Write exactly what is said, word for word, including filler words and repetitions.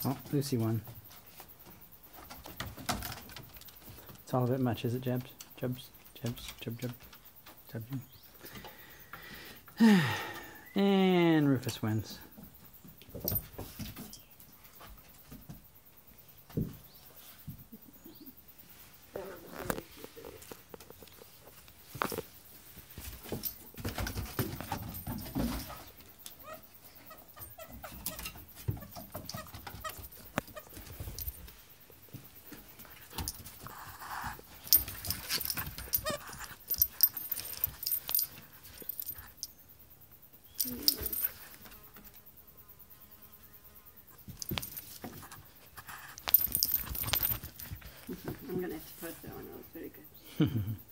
Oh, Lucy won. It's all a bit much, is it, Jebs? Jebs? Jebs? Jeb, Jeb? Jeb, Jeb. And Rufus wins. I'm going to have to post that one. That was very good.